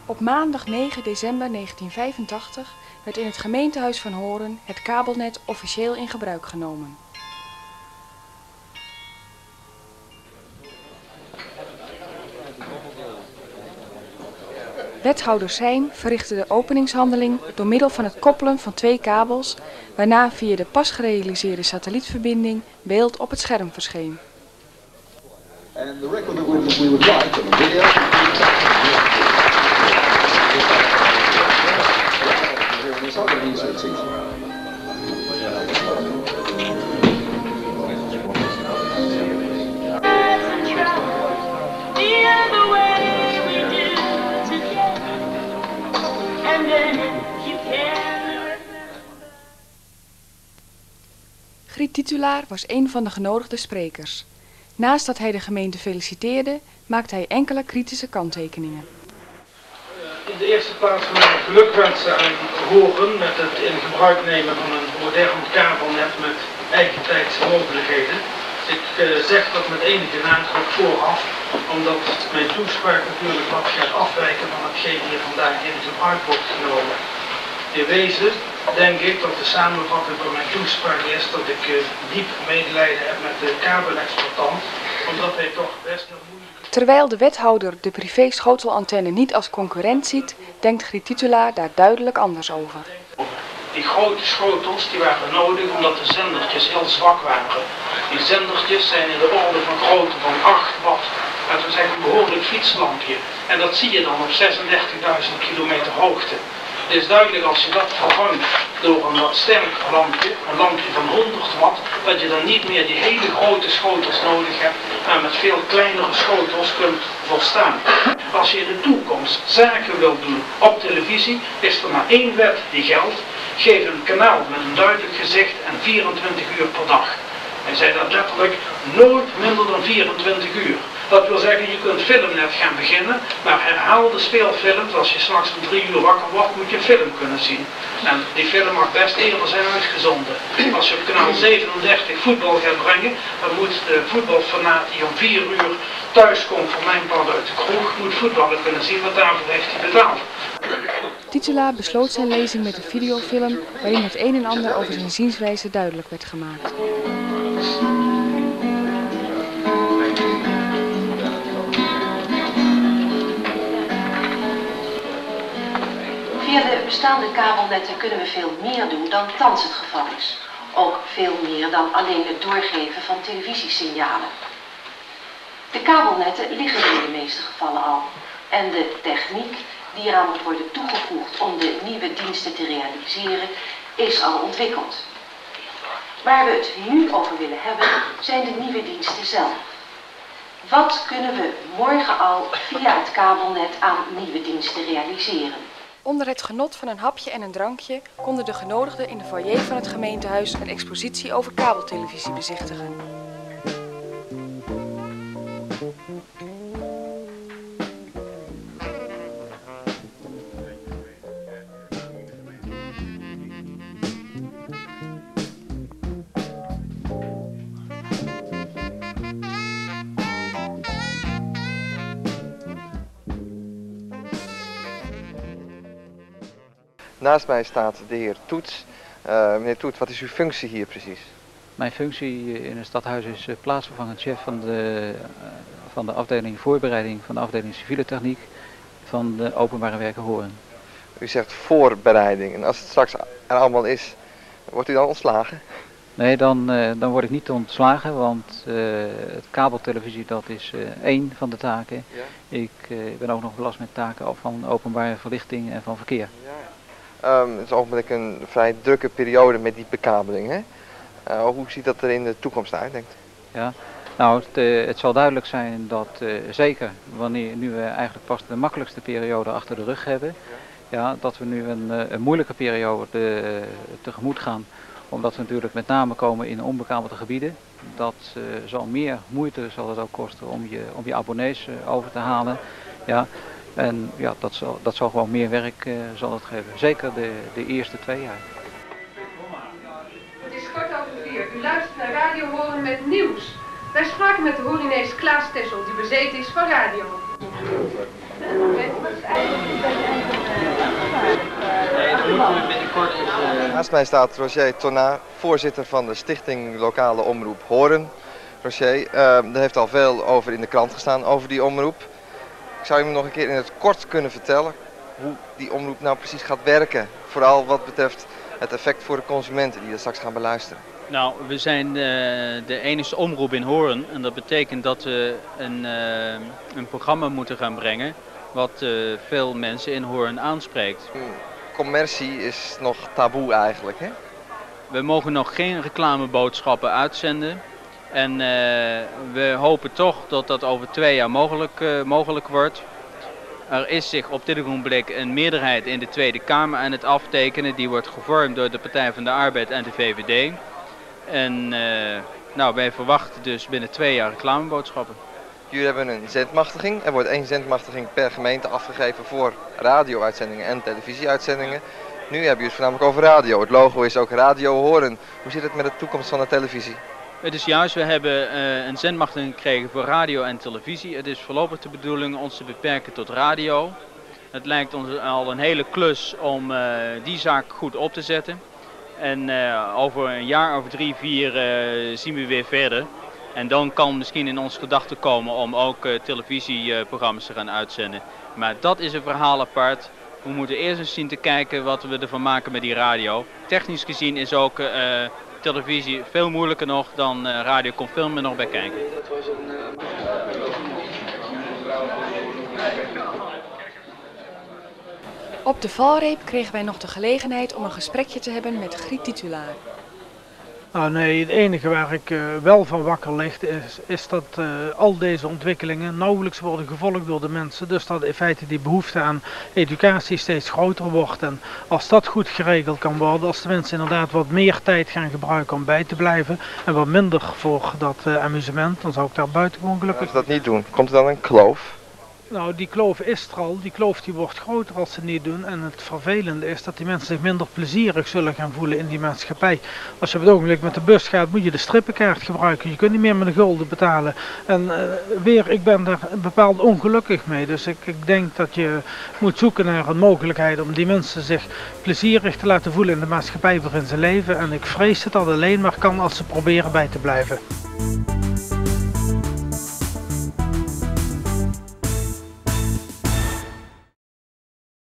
Op maandag 9 december 1985 werd in het gemeentehuis van Hoorn het kabelnet officieel in gebruik genomen. Wethouder Sein verrichtte de openingshandeling door middel van het koppelen van 2 kabels, waarna via de pas gerealiseerde satellietverbinding beeld op het scherm verscheen. And the record that we would like on the video. Griet Titulaar was een van de genodigde sprekers. Naast dat hij de gemeente feliciteerde, maakte hij enkele kritische kanttekeningen. In de eerste plaats wil ik gelukwensen aan Hoorn met het in gebruik nemen van een modern kabelnet met eigentijdse mogelijkheden. Ik zeg dat met enige nadruk vooraf, omdat mijn toespraak natuurlijk wat gaat afwijken van hetgeen hier vandaag in gebruik wordt genomen. In wezen denk ik dat de samenvatting van mijn toespraak is dat ik diep medelijden heb met de kabelexploitant, omdat hij toch best heel moeilijk... Terwijl de wethouder de privé schotelantenne niet als concurrent ziet, denkt Griet Titulaar daar duidelijk anders over. Die grote schotels die waren nodig omdat de zendertjes heel zwak waren. Die zendertjes zijn in de orde van grootte van 8 watt. Dat wil zeggen een behoorlijk fietslampje. En dat zie je dan op 36.000 kilometer hoogte. Het is duidelijk als je dat vervangt door een wat sterker lampje, een lampje van 100 watt, dat je dan niet meer die hele grote schotels nodig hebt, maar met veel kleinere schotels kunt volstaan. Als je in de toekomst zaken wilt doen op televisie, is er maar één wet die geldt. Geef een kanaal met een duidelijk gezicht en 24 uur per dag. Hij zei dat letterlijk nooit minder dan 24 uur. Dat wil zeggen, je kunt filmnet gaan beginnen, maar herhaalde speelfilms, als je s'nachts om 3 uur wakker wordt, moet je een film kunnen zien. En die film mag best eerder zijn uitgezonden. Als je op kanaal 37 voetbal gaat brengen, dan moet de voetbalfanaat die om 4 uur thuis komt, voor mijn part uit de kroeg, moet voetballen kunnen zien, want daarvoor heeft hij betaald. Titulaar besloot zijn lezing met een videofilm waarin het een en ander over zijn zienswijze duidelijk werd gemaakt. Via de bestaande kabelnetten kunnen we veel meer doen dan thans het geval is. Ook veel meer dan alleen het doorgeven van televisiesignalen. De kabelnetten liggen er in de meeste gevallen al. En de techniek die eraan moet worden toegevoegd om de nieuwe diensten te realiseren, is al ontwikkeld. Waar we het nu over willen hebben, zijn de nieuwe diensten zelf. Wat kunnen we morgen al via het kabelnet aan nieuwe diensten realiseren? Onder het genot van een hapje en een drankje konden de genodigden in de foyer van het gemeentehuis een expositie over kabeltelevisie bezichtigen. Naast mij staat de heer Toets. Meneer Toets, wat is uw functie hier precies? Mijn functie in het stadhuis is plaatsvervangend chef van de afdeling voorbereiding van de afdeling civiele techniek van de openbare werken Hoorn. U zegt voorbereiding en als het straks er allemaal is, wordt u dan ontslagen? Nee, dan word ik niet ontslagen, want het kabeltelevisie dat is één van de taken. Ja. Ik ben ook nog belast met taken van openbare verlichting en van verkeer. Ja. Het is ogenblik een vrij drukke periode met die bekabeling. Hè? Hoe ziet dat er in de toekomst uit, denkt u? Ja, nou, het zal duidelijk zijn dat zeker wanneer nu we eigenlijk pas de makkelijkste periode achter de rug hebben, ja, dat we nu een moeilijke periode tegemoet gaan. Omdat we natuurlijk met name komen in onbekabelde gebieden. Dat zal meer moeite zal het ook kosten om je abonnees over te halen. Ja. En ja, dat zal gewoon meer werk zal het geven. Zeker de eerste 2 jaar. Het is 4:15. U luistert naar Radio Hoorn met nieuws. Wij spraken met de Hoornees Klaas Tessel, die bezeten is van radio. Naast mij staat Roger Tonnat, voorzitter van de Stichting Lokale Omroep Hoorn. Roger, er heeft al veel over in de krant gestaan over die omroep. Ik zou je me nog een keer in het kort kunnen vertellen hoe die omroep nou precies gaat werken. Vooral wat betreft het effect voor de consumenten die dat straks gaan beluisteren. Nou, we zijn de enige omroep in Hoorn en dat betekent dat we een programma moeten gaan brengen wat veel mensen in Hoorn aanspreekt. Commercie is nog taboe eigenlijk, hè? We mogen nog geen reclameboodschappen uitzenden en we hopen toch dat dat over 2 jaar mogelijk wordt. Er is zich op dit ogenblik een meerderheid in de Tweede Kamer aan het aftekenen. Die wordt gevormd door de Partij van de Arbeid en de VVD. En nou, wij verwachten dus binnen 2 jaar reclameboodschappen. Jullie hebben een zendmachtiging. Er wordt 1 zendmachtiging per gemeente afgegeven voor radio-uitzendingen en televisieuitzendingen. Nu hebben jullie het voornamelijk over radio. Het logo is ook Radio Hoorn. Hoe zit het met de toekomst van de televisie? Het is juist, we hebben een zendmachtiging gekregen voor radio en televisie. Het is voorlopig de bedoeling ons te beperken tot radio. Het lijkt ons al een hele klus om die zaak goed op te zetten. En over een jaar, over 3, 4 zien we weer verder. En dan kan misschien in ons gedachten komen om ook televisieprogramma's te gaan uitzenden. Maar dat is een verhaal apart. We moeten eerst eens zien te kijken wat we ervan maken met die radio. Technisch gezien is ook televisie veel moeilijker nog dan radio, komt veel meer nog bij kijken. Op de valreep kregen wij nog de gelegenheid om een gesprekje te hebben met Griet Titulaar. Nou nee, het enige waar ik wel van wakker lig is dat al deze ontwikkelingen nauwelijks worden gevolgd door de mensen. Dus dat in feite die behoefte aan educatie steeds groter wordt. En als dat goed geregeld kan worden, als de mensen inderdaad wat meer tijd gaan gebruiken om bij te blijven en wat minder voor dat amusement, dan zou ik daar buitengewoon gelukkig. Als ze dat niet doen, komt er dan een kloof? Nou, die kloof is er al. Die kloof die wordt groter als ze het niet doen. En het vervelende is dat die mensen zich minder plezierig zullen gaan voelen in die maatschappij. Als je op het ogenblik met de bus gaat, moet je de strippenkaart gebruiken. Je kunt niet meer met een gulden betalen. En ik ben daar bepaald ongelukkig mee. Dus ik denk dat je moet zoeken naar een mogelijkheid om die mensen zich plezierig te laten voelen in de maatschappij waarin ze leven. En ik vrees dat dat alleen maar kan als ze proberen bij te blijven.